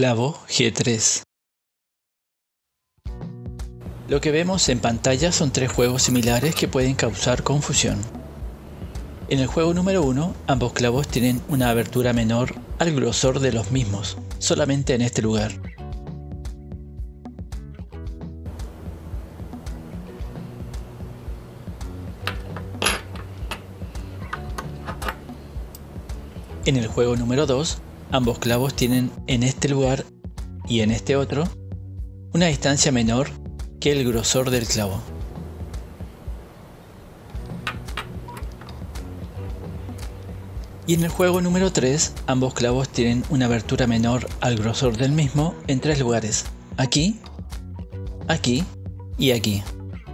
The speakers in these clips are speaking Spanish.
Clavo G3. Lo que vemos en pantalla son tres juegos similares que pueden causar confusión. En el juego número 1, ambos clavos tienen una abertura menor al grosor de los mismos, solamente en este lugar. En el juego número 2, ambos clavos tienen en este lugar y en este otro una distancia menor que el grosor del clavo. Y en el juego número 3, ambos clavos tienen una abertura menor al grosor del mismo en tres lugares: aquí, aquí y aquí.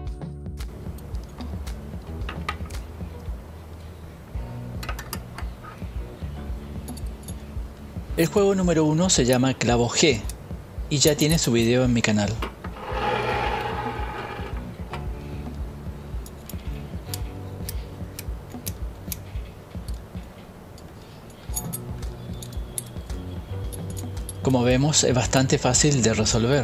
El juego número 1 se llama Clavo G y ya tiene su video en mi canal. Como vemos, es bastante fácil de resolver.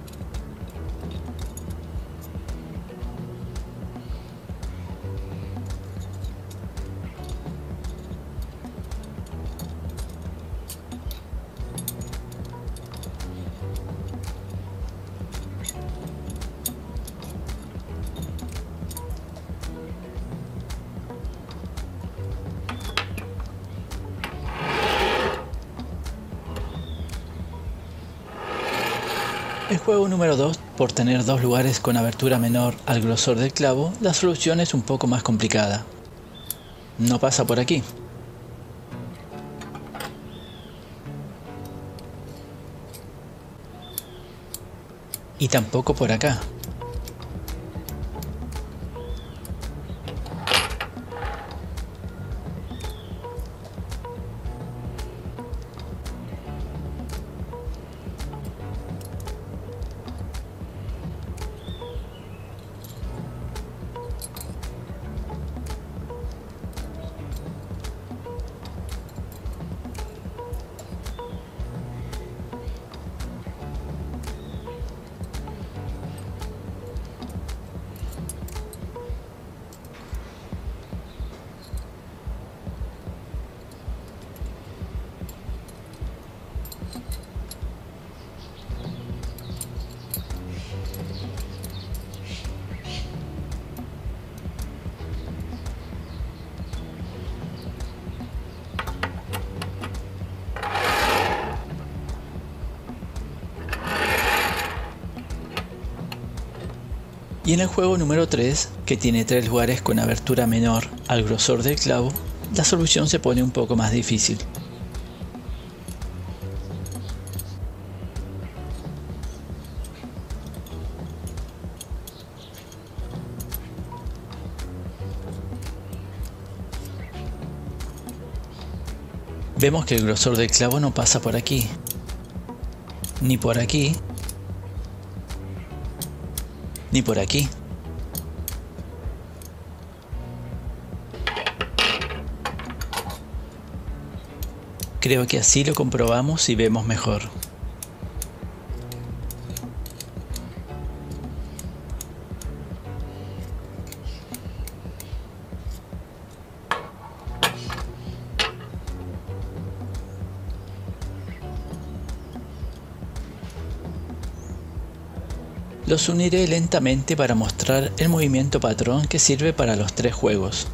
El juego número 2, por tener dos lugares con abertura menor al grosor del clavo, la solución es un poco más complicada. No pasa por aquí. Y tampoco por acá. Y en el juego número 3, que tiene tres lugares con abertura menor al grosor del clavo, la solución se pone un poco más difícil. Vemos que el grosor del clavo no pasa por aquí, ni por aquí, ni por aquí. Creo que así lo comprobamos y vemos mejor. Los uniré lentamente para mostrar el movimiento patrón que sirve para los tres juegos.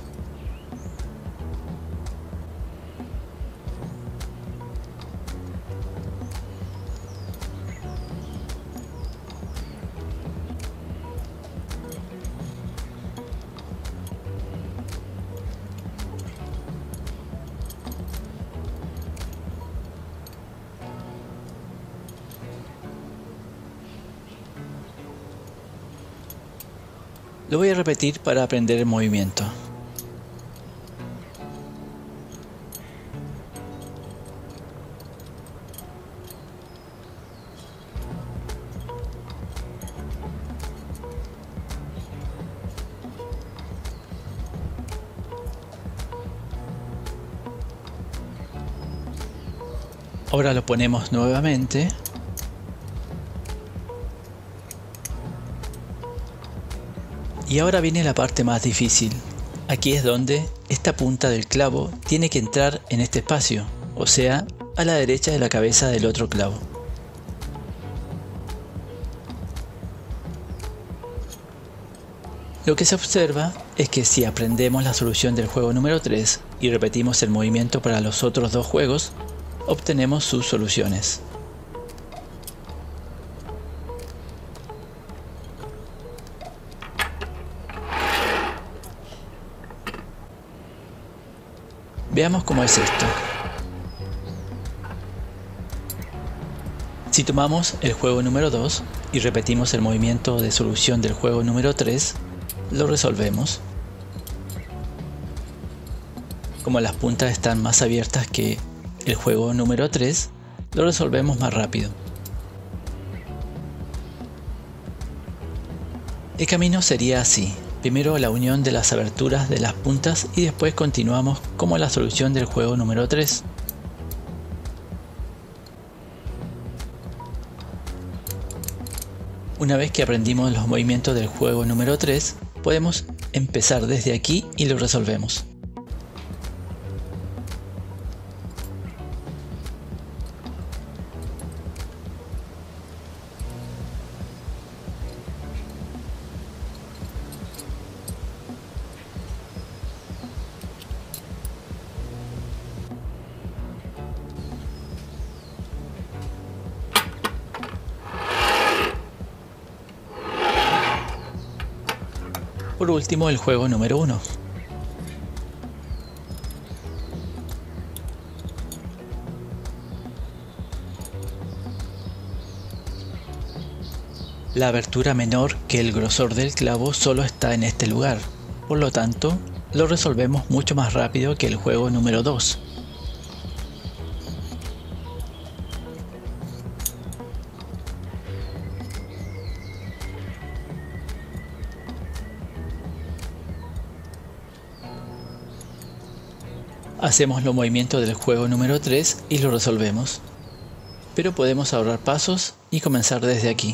Lo voy a repetir para aprender el movimiento. Ahora lo ponemos nuevamente. Y ahora viene la parte más difícil. Aquí es donde esta punta del clavo tiene que entrar en este espacio, o sea, a la derecha de la cabeza del otro clavo. Lo que se observa es que si aprendemos la solución del juego número 3 y repetimos el movimiento para los otros dos juegos, obtenemos sus soluciones. Veamos cómo es esto. Si tomamos el juego número 2 y repetimos el movimiento de solución del juego número 3, lo resolvemos. Como las puntas están más abiertas que el juego número 3, lo resolvemos más rápido. El camino sería así. Primero la unión de las aberturas de las puntas y después continuamos como la solución del juego número 3. Una vez que aprendimos los movimientos del juego número 3, podemos empezar desde aquí y lo resolvemos. Por último, el juego número 1. La abertura menor que el grosor del clavo solo está en este lugar, por lo tanto, lo resolvemos mucho más rápido que el juego número 2. Hacemos los movimientos del juego número 3 y lo resolvemos. Pero podemos ahorrar pasos y comenzar desde aquí.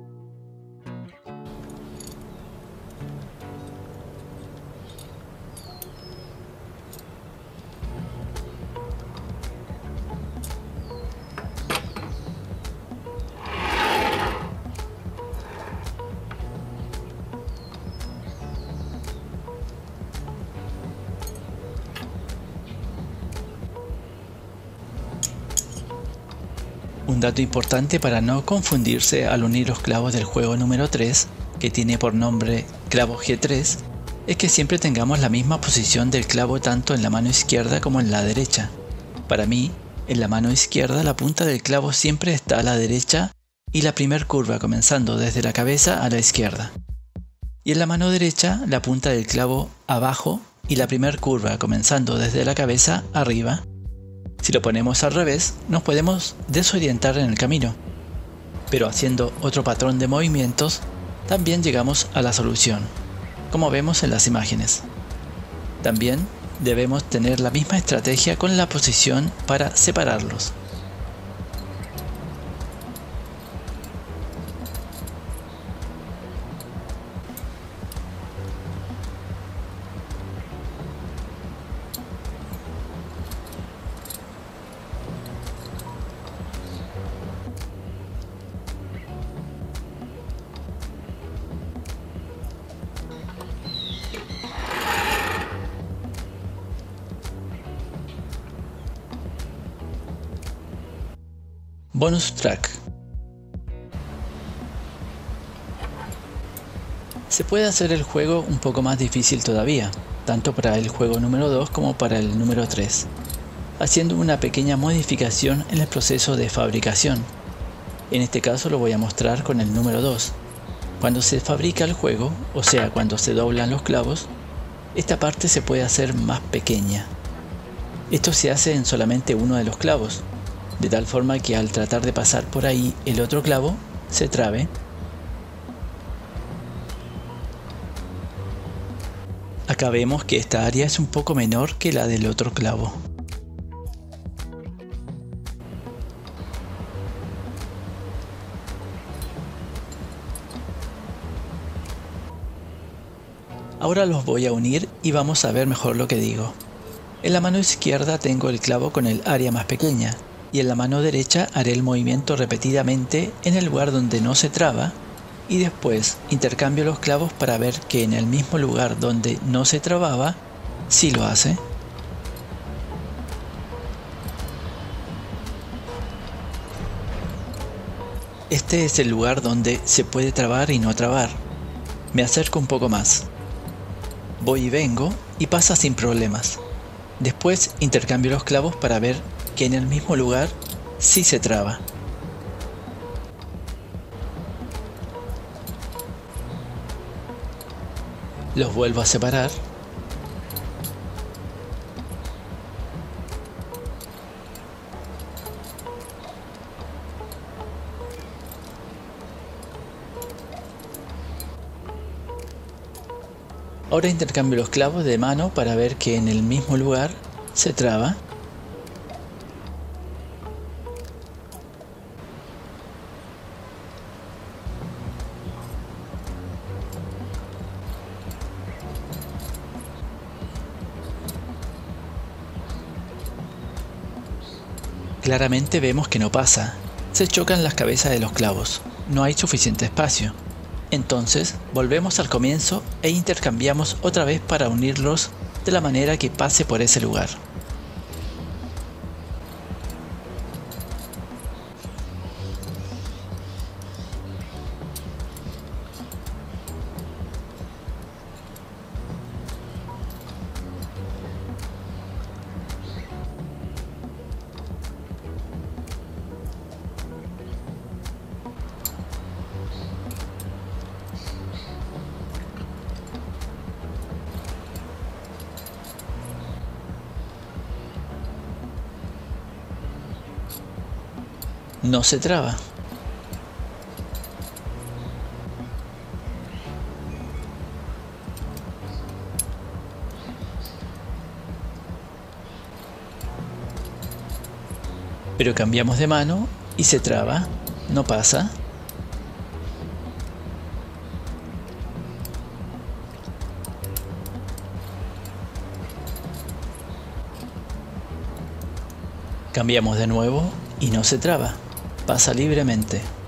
Un dato importante para no confundirse al unir los clavos del juego número 3, que tiene por nombre clavo G3, es que siempre tengamos la misma posición del clavo tanto en la mano izquierda como en la derecha. Para mí, en la mano izquierda la punta del clavo siempre está a la derecha y la primer curva comenzando desde la cabeza a la izquierda. Y en la mano derecha la punta del clavo abajo y la primer curva comenzando desde la cabeza arriba. Si lo ponemos al revés, nos podemos desorientar en el camino, pero haciendo otro patrón de movimientos, también llegamos a la solución, como vemos en las imágenes. También debemos tener la misma estrategia con la posición para separarlos. Bonus track. Se puede hacer el juego un poco más difícil todavía, tanto para el juego número 2 como para el número 3, haciendo una pequeña modificación en el proceso de fabricación. En este caso lo voy a mostrar con el número 2. Cuando se fabrica el juego, o sea cuando se doblan los clavos, esta parte se puede hacer más pequeña. Esto se hace en solamente uno de los clavos, de tal forma que al tratar de pasar por ahí el otro clavo se trabe. Acá vemos que esta área es un poco menor que la del otro clavo. Ahora los voy a unir y vamos a ver mejor lo que digo. En la mano izquierda tengo el clavo con el área más pequeña y en la mano derecha haré el movimiento repetidamente en el lugar donde no se traba y después intercambio los clavos para ver que en el mismo lugar donde no se trababa, sí lo hace. Este es el lugar donde se puede trabar y no trabar. Me acerco un poco más. Voy y vengo y pasa sin problemas. Después intercambio los clavos para ver que en el mismo lugar sí se traba. Los vuelvo a separar. Ahora intercambio los clavos de mano para ver que en el mismo lugar se traba. Claramente vemos que no pasa. Se chocan las cabezas de los clavos. No hay suficiente espacio. Entonces volvemos al comienzo e intercambiamos otra vez para unirlos de la manera que pase por ese lugar. No se traba. Pero cambiamos de mano y se traba. No pasa. Cambiamos de nuevo y no se traba. Pasa libremente.